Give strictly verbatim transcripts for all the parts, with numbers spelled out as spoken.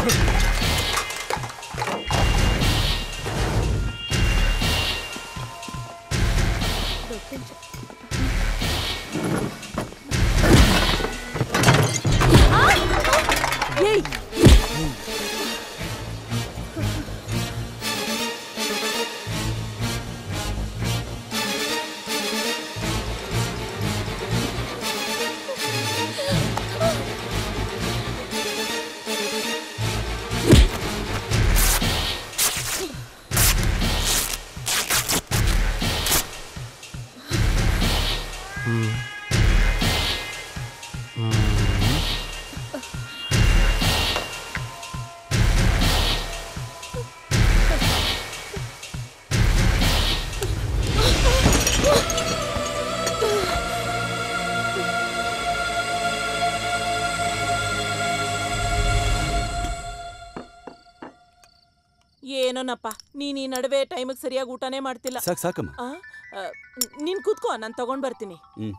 ಏನೋನಪ್ಪ ನೀನ್ ಈ ನಡುವೆ ಟೈಮಿಗೆ ಸರಿಯಾಗಿ ಊಟನೇ ಮಾಡ್ತಿಲ್ಲ. ಸಾಕು ಸಾಕಮ್ಮ. ನೀನ್ ಕೂತ್ಕೋ, ನಾನು ತಗೊಂಡ್ ಬರ್ತೀನಿ.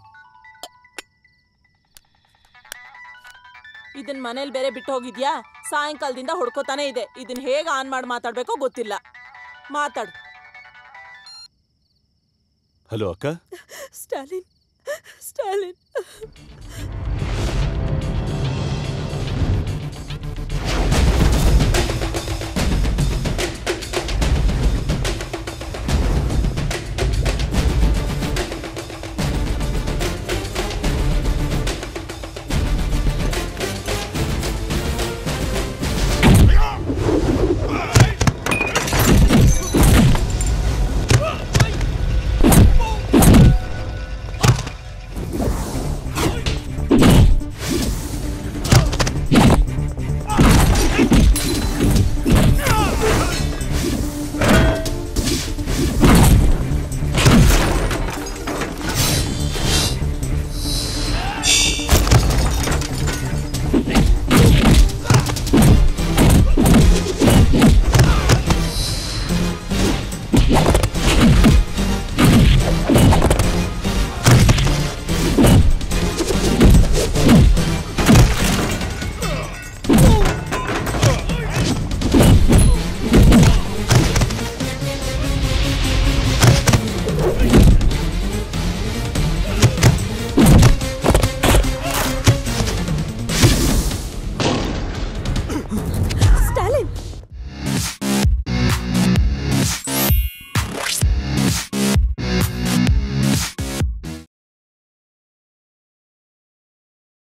ಇದನ್ ಮನೇಲಿ ಬೇರೆ ಬಿಟ್ಟು ಹೋಗಿದ್ಯಾ? ಸಾಯಂಕಾಲದಿಂದ ಹೊಡ್ಕೋತಾನೆ ಇದೆ. ಇದನ್ ಹೇಗೆ ಆನ್ ಮಾಡಿ ಮಾತಾಡ್ಬೇಕೋ ಗೊತ್ತಿಲ್ಲ. ಮಾತಾಡು. ಹಲೋ ಅಕ್ಕ. ಸ್ಟಾಲಿನ್, ಸ್ಟಾಲಿನ್